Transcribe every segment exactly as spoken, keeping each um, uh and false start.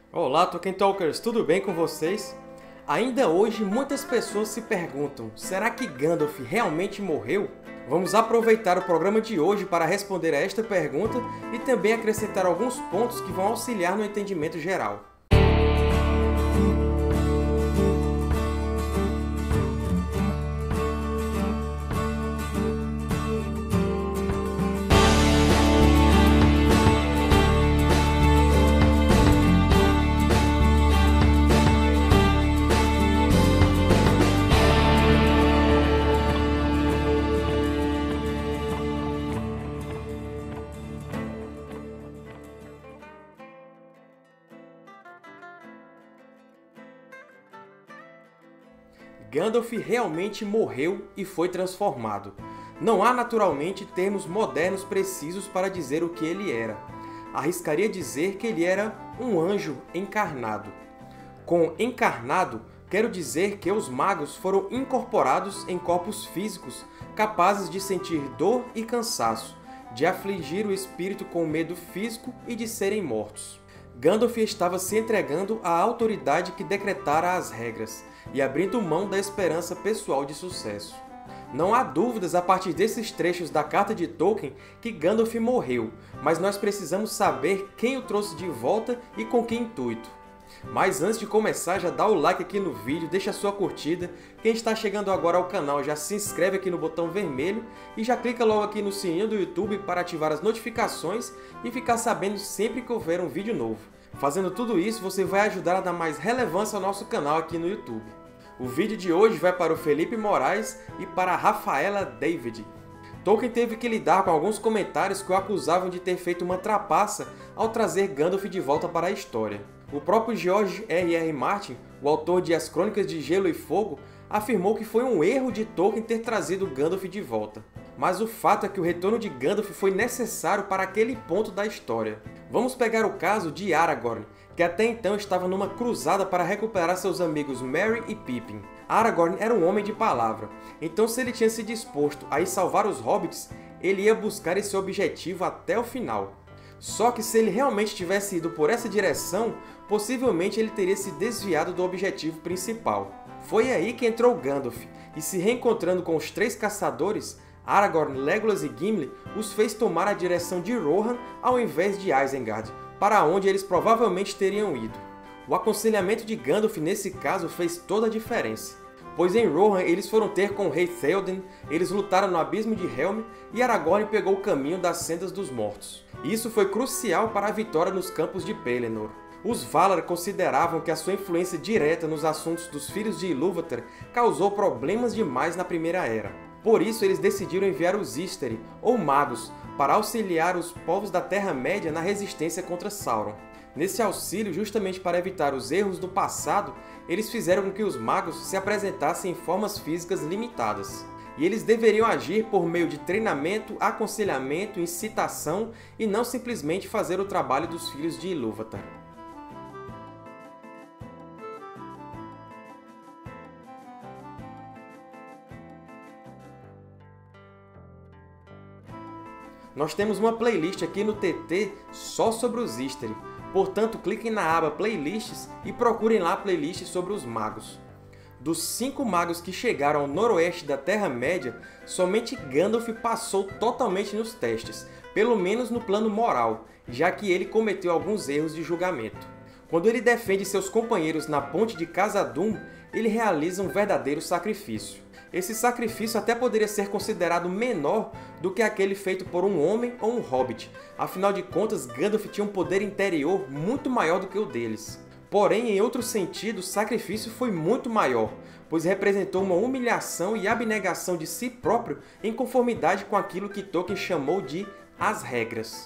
Olá, Tolkien Talkers! Tudo bem com vocês? Ainda hoje, muitas pessoas se perguntam, será que Gandalf realmente morreu? Vamos aproveitar o programa de hoje para responder a esta pergunta e também acrescentar alguns pontos que vão auxiliar no entendimento geral. Gandalf realmente morreu e foi transformado. Não há, naturalmente, termos modernos precisos para dizer o que ele era. Arriscaria dizer que ele era um anjo encarnado. Com encarnado, quero dizer que os magos foram incorporados em corpos físicos capazes de sentir dor e cansaço, de afligir o espírito com medo físico e de serem mortos. Gandalf estava se entregando à autoridade que decretara as regras, e abrindo mão da esperança pessoal de sucesso. Não há dúvidas a partir desses trechos da carta de Tolkien que Gandalf morreu, mas nós precisamos saber quem o trouxe de volta e com que intuito. Mas antes de começar, já dá o like aqui no vídeo, deixa a sua curtida. Quem está chegando agora ao canal já se inscreve aqui no botão vermelho e já clica logo aqui no sininho do YouTube para ativar as notificações e ficar sabendo sempre que houver um vídeo novo. Fazendo tudo isso, você vai ajudar a dar mais relevância ao nosso canal aqui no YouTube. O vídeo de hoje vai para o Felipe Moraes e para a Rafaela David. Tolkien teve que lidar com alguns comentários que o acusavam de ter feito uma trapaça ao trazer Gandalf de volta para a história. O próprio George R R Martin, o autor de As Crônicas de Gelo e Fogo, afirmou que foi um erro de Tolkien ter trazido Gandalf de volta. Mas o fato é que o retorno de Gandalf foi necessário para aquele ponto da história. Vamos pegar o caso de Aragorn, que até então estava numa cruzada para recuperar seus amigos Merry e Pippin. Aragorn era um homem de palavra, então se ele tinha se disposto a ir salvar os Hobbits, ele ia buscar esse objetivo até o final. Só que se ele realmente tivesse ido por essa direção, possivelmente ele teria se desviado do objetivo principal. Foi aí que entrou Gandalf, e se reencontrando com os três caçadores, Aragorn, Legolas e Gimli os fez tomar a direção de Rohan ao invés de Isengard, para onde eles provavelmente teriam ido. O aconselhamento de Gandalf nesse caso fez toda a diferença, pois em Rohan eles foram ter com o rei Théoden, eles lutaram no Abismo de Helm e Aragorn pegou o caminho das Sendas dos Mortos. Isso foi crucial para a vitória nos campos de Pelennor. Os Valar consideravam que a sua influência direta nos assuntos dos Filhos de Ilúvatar causou problemas demais na Primeira Era. Por isso, eles decidiram enviar os Istari, ou Magos, para auxiliar os povos da Terra-média na resistência contra Sauron. Nesse auxílio, justamente para evitar os erros do passado, eles fizeram com que os Magos se apresentassem em formas físicas limitadas. E eles deveriam agir por meio de treinamento, aconselhamento, incitação e não simplesmente fazer o trabalho dos Filhos de Ilúvatar. Nós temos uma playlist aqui no T T só sobre os Istari, portanto cliquem na aba Playlists e procurem lá a playlist sobre os Magos. Dos cinco magos que chegaram ao noroeste da Terra-média, somente Gandalf passou totalmente nos testes, pelo menos no plano moral, já que ele cometeu alguns erros de julgamento. Quando ele defende seus companheiros na ponte de Khazad-dûm, ele realiza um verdadeiro sacrifício. Esse sacrifício até poderia ser considerado menor do que aquele feito por um homem ou um hobbit, afinal de contas Gandalf tinha um poder interior muito maior do que o deles. Porém, em outro sentido, o sacrifício foi muito maior, pois representou uma humilhação e abnegação de si próprio em conformidade com aquilo que Tolkien chamou de as regras.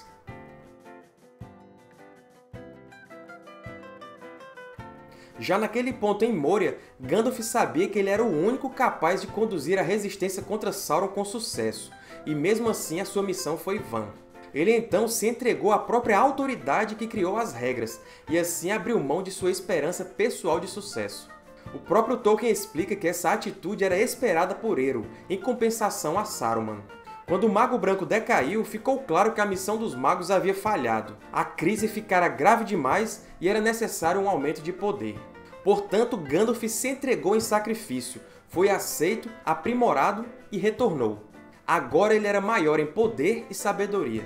Já naquele ponto em Moria, Gandalf sabia que ele era o único capaz de conduzir a resistência contra Sauron com sucesso, e mesmo assim a sua missão foi vã. Ele então se entregou à própria autoridade que criou as regras, e assim abriu mão de sua esperança pessoal de sucesso. O próprio Tolkien explica que essa atitude era esperada por Eru, em compensação a Saruman. Quando o Mago Branco decaiu, ficou claro que a missão dos magos havia falhado. A crise ficara grave demais e era necessário um aumento de poder. Portanto, Gandalf se entregou em sacrifício, foi aceito, aprimorado e retornou. Agora ele era maior em poder e sabedoria.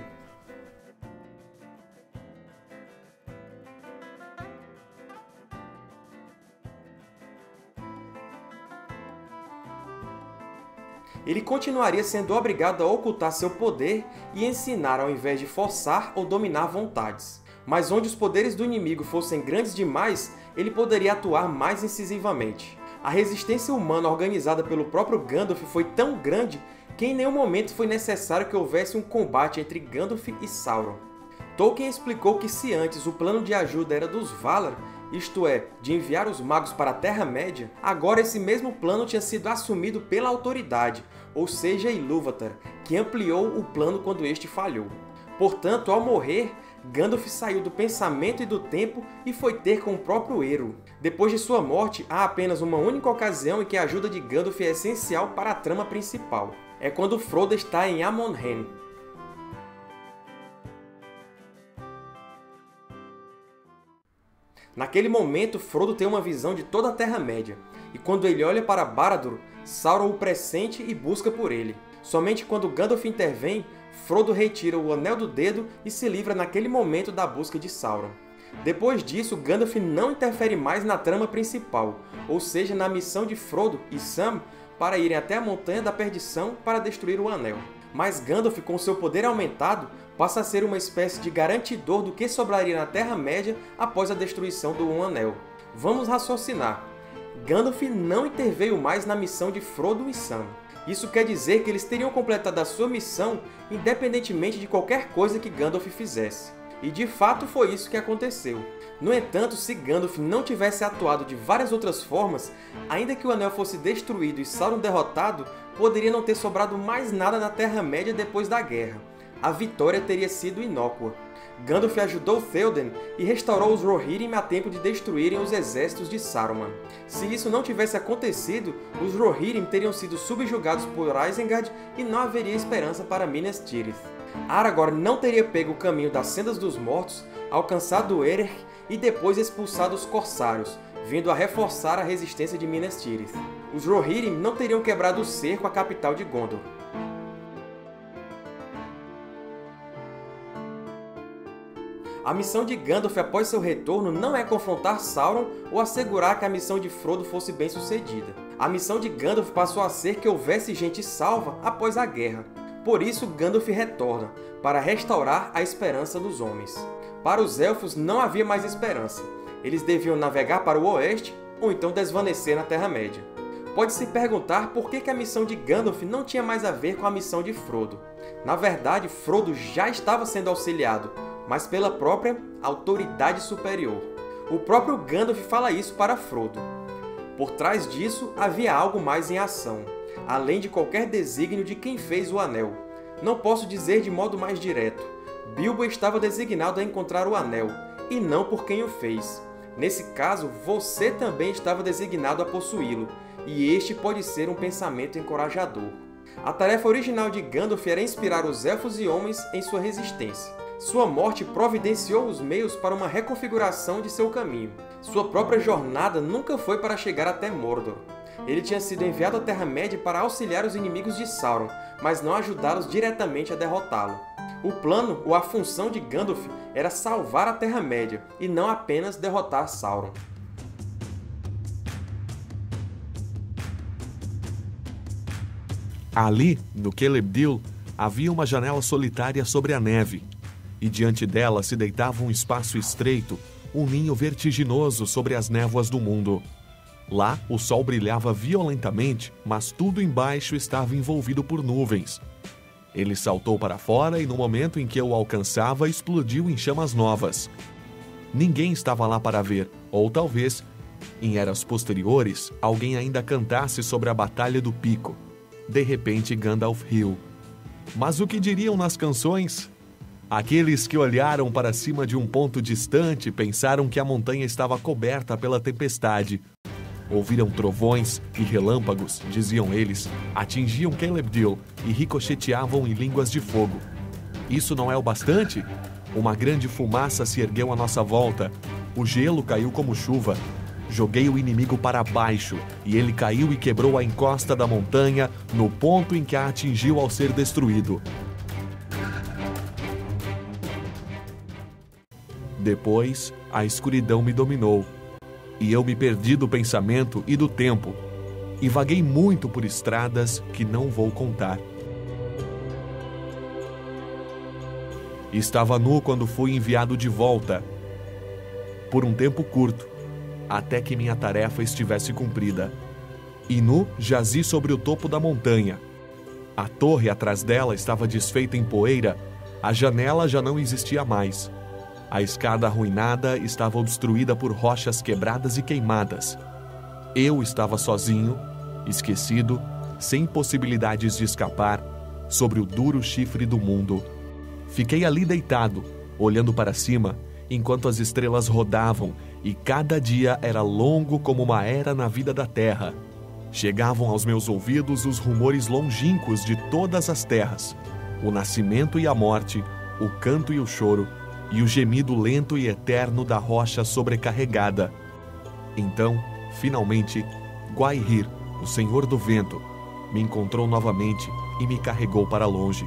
Ele continuaria sendo obrigado a ocultar seu poder e ensinar ao invés de forçar ou dominar vontades. Mas onde os poderes do inimigo fossem grandes demais, ele poderia atuar mais incisivamente. A resistência humana organizada pelo próprio Gandalf foi tão grande que em nenhum momento foi necessário que houvesse um combate entre Gandalf e Sauron. Tolkien explicou que se antes o plano de ajuda era dos Valar, isto é, de enviar os magos para a Terra-média, agora esse mesmo plano tinha sido assumido pela Autoridade, ou seja, Ilúvatar, que ampliou o plano quando este falhou. Portanto, ao morrer, Gandalf saiu do pensamento e do tempo e foi ter com o próprio Eru. Depois de sua morte, há apenas uma única ocasião em que a ajuda de Gandalf é essencial para a trama principal. É quando Frodo está em Amon-Hen. Naquele momento, Frodo tem uma visão de toda a Terra-média, e quando ele olha para Barad-dûr, Sauron o pressente e busca por ele. Somente quando Gandalf intervém, Frodo retira o Anel do Dedo e se livra naquele momento da busca de Sauron. Depois disso, Gandalf não interfere mais na trama principal, ou seja, na missão de Frodo e Sam para irem até a Montanha da Perdição para destruir o Anel. Mas Gandalf, com seu poder aumentado, passa a ser uma espécie de garantidor do que sobraria na Terra-média após a destruição do Um Anel. Vamos raciocinar. Gandalf não interveio mais na missão de Frodo e Sam. Isso quer dizer que eles teriam completado a sua missão independentemente de qualquer coisa que Gandalf fizesse. E de fato foi isso que aconteceu. No entanto, se Gandalf não tivesse atuado de várias outras formas, ainda que o Anel fosse destruído e Sauron derrotado, poderia não ter sobrado mais nada na Terra-média depois da guerra. A vitória teria sido inócua. Gandalf ajudou Théoden e restaurou os Rohirrim a tempo de destruírem os exércitos de Saruman. Se isso não tivesse acontecido, os Rohirrim teriam sido subjugados por Isengard e não haveria esperança para Minas Tirith. Aragorn não teria pego o caminho das Sendas dos Mortos, alcançado Erech e depois expulsado os Corsários, vindo a reforçar a resistência de Minas Tirith. Os Rohirrim não teriam quebrado o cerco à capital de Gondor. A missão de Gandalf após seu retorno não é confrontar Sauron ou assegurar que a missão de Frodo fosse bem sucedida. A missão de Gandalf passou a ser que houvesse gente salva após a guerra. Por isso, Gandalf retorna, para restaurar a esperança dos homens. Para os Elfos não havia mais esperança. Eles deviam navegar para o oeste ou então desvanecer na Terra-média. Pode-se perguntar por que a missão de Gandalf não tinha mais a ver com a missão de Frodo. Na verdade, Frodo já estava sendo auxiliado, mas pela própria autoridade superior. O próprio Gandalf fala isso para Frodo. Por trás disso, havia algo mais em ação, além de qualquer desígnio de quem fez o Anel. Não posso dizer de modo mais direto. Bilbo estava designado a encontrar o Anel, e não por quem o fez. Nesse caso, você também estava designado a possuí-lo, e este pode ser um pensamento encorajador. A tarefa original de Gandalf era inspirar os Elfos e homens em sua resistência. Sua morte providenciou os meios para uma reconfiguração de seu caminho. Sua própria jornada nunca foi para chegar até Mordor. Ele tinha sido enviado à Terra-média para auxiliar os inimigos de Sauron, mas não ajudá-los diretamente a derrotá-lo. O plano, ou a função de Gandalf, era salvar a Terra-média, e não apenas derrotar Sauron. Ali, no Celebdil, havia uma janela solitária sobre a neve, e diante dela se deitava um espaço estreito, um ninho vertiginoso sobre as névoas do mundo. Lá, o sol brilhava violentamente, mas tudo embaixo estava envolvido por nuvens. Ele saltou para fora e, no momento em que o alcançava, explodiu em chamas novas. Ninguém estava lá para ver, ou talvez, em eras posteriores, alguém ainda cantasse sobre a Batalha do Pico. De repente, Gandalf riu. Mas o que diriam nas canções? Aqueles que olharam para cima de um ponto distante pensaram que a montanha estava coberta pela tempestade. Ouviram trovões e relâmpagos, diziam eles, atingiam Celebdil e ricocheteavam em línguas de fogo. Isso não é o bastante? Uma grande fumaça se ergueu à nossa volta. O gelo caiu como chuva. Joguei o inimigo para baixo, e ele caiu e quebrou a encosta da montanha no ponto em que a atingiu ao ser destruído. Depois, a escuridão me dominou, e eu me perdi do pensamento e do tempo, e vaguei muito por estradas que não vou contar. Estava nu quando fui enviado de volta, por um tempo curto, até que minha tarefa estivesse cumprida. E nu jazi sobre o topo da montanha. A torre atrás dela estava desfeita em poeira, a janela já não existia mais. A escada arruinada estava obstruída por rochas quebradas e queimadas. Eu estava sozinho, esquecido, sem possibilidades de escapar, sobre o duro chifre do mundo. Fiquei ali deitado, olhando para cima, enquanto as estrelas rodavam e cada dia era longo como uma era na vida da terra. Chegavam aos meus ouvidos os rumores longínquos de todas as terras, o nascimento e a morte, o canto e o choro, e o gemido lento e eterno da rocha sobrecarregada. Então, finalmente, Gwaihir, o Senhor do Vento, me encontrou novamente e me carregou para longe.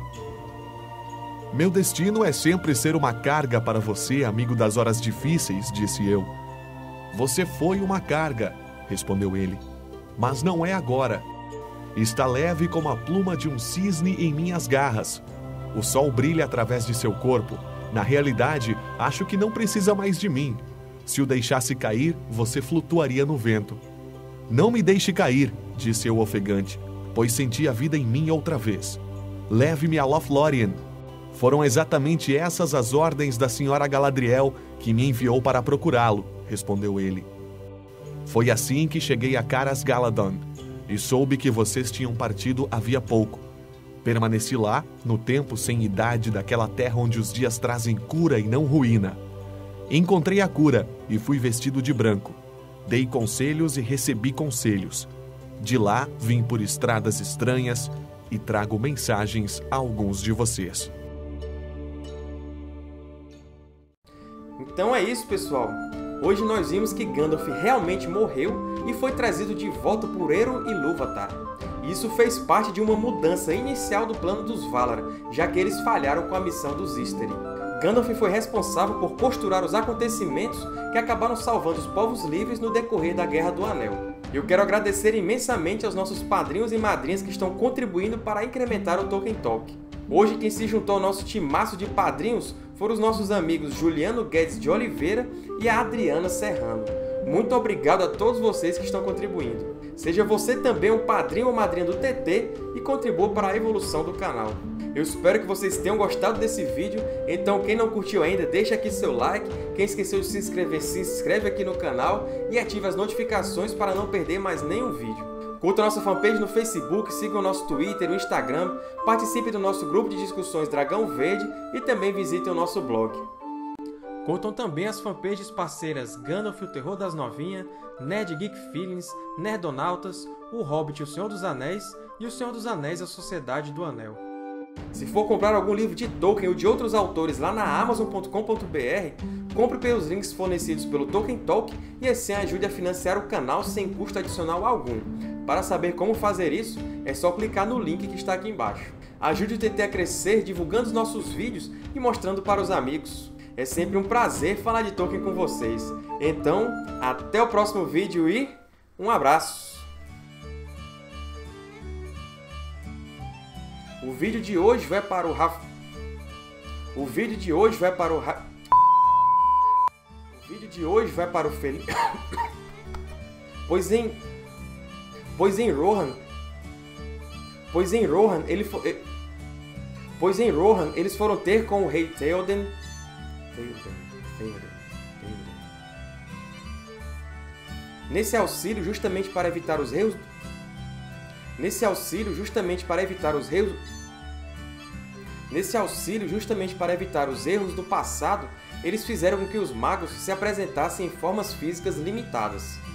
Meu destino é sempre ser uma carga para você, amigo das horas difíceis, disse eu. Você foi uma carga, respondeu ele, mas não é agora. Está leve como a pluma de um cisne em minhas garras. O sol brilha através de seu corpo. Na realidade, acho que não precisa mais de mim. Se o deixasse cair, você flutuaria no vento. Não me deixe cair, disse eu ofegante, pois senti a vida em mim outra vez. Leve-me a Lothlórien. Foram exatamente essas as ordens da senhora Galadriel que me enviou para procurá-lo, respondeu ele. Foi assim que cheguei a Caras Galadon, e soube que vocês tinham partido havia pouco. Permaneci lá, no tempo sem idade daquela terra onde os dias trazem cura e não ruína. Encontrei a cura e fui vestido de branco. Dei conselhos e recebi conselhos. De lá vim por estradas estranhas e trago mensagens a alguns de vocês. Então é isso, pessoal. Hoje nós vimos que Gandalf realmente morreu e foi trazido de volta por Eru Ilúvatar. Isso fez parte de uma mudança inicial do plano dos Valar, já que eles falharam com a missão dos Istari. Gandalf foi responsável por costurar os acontecimentos que acabaram salvando os povos livres no decorrer da Guerra do Anel. Eu quero agradecer imensamente aos nossos padrinhos e madrinhas que estão contribuindo para incrementar o Tolkien Talk. Hoje quem se juntou ao nosso timaço de padrinhos foram os nossos amigos Juliano Guedes de Oliveira e a Adriana Serrano. Muito obrigado a todos vocês que estão contribuindo. Seja você também um padrinho ou madrinha do T T e contribua para a evolução do canal. Eu espero que vocês tenham gostado desse vídeo, então quem não curtiu ainda, deixa aqui seu like, quem esqueceu de se inscrever, se inscreve aqui no canal e ative as notificações para não perder mais nenhum vídeo. Curta a nossa fanpage no Facebook, siga o nosso Twitter e o Instagram, participe do nosso grupo de discussões Dragão Verde e também visite o nosso blog. Curtam também as fanpages parceiras Gandalf, o Terror das Novinhas, Nerd Geek Feelings, Nerdonautas, O Hobbit, o Senhor dos Anéis e O Senhor dos Anéis, a Sociedade do Anel. Se for comprar algum livro de Tolkien ou de outros autores lá na amazon ponto com ponto br, compre pelos links fornecidos pelo Tolkien Talk e assim ajude a financiar o canal sem custo adicional algum. Para saber como fazer isso, é só clicar no link que está aqui embaixo. Ajude o T T a crescer divulgando os nossos vídeos e mostrando para os amigos. É sempre um prazer falar de Tolkien com vocês. Então, até o próximo vídeo e um abraço! O vídeo de hoje vai para o Raf... O vídeo de hoje vai para o Ra... O vídeo de hoje vai para o Felipe... Pois em... Pois em Rohan... Pois em Rohan, ele fo... Pois em Rohan, eles foram ter com o rei Theoden... Theoden... Theoden... Theoden... Nesse auxílio, justamente para evitar os erros... Nesse auxílio, justamente para evitar os erros... Nesse auxílio, justamente para evitar os erros do passado, eles fizeram com que os magos se apresentassem em formas físicas limitadas.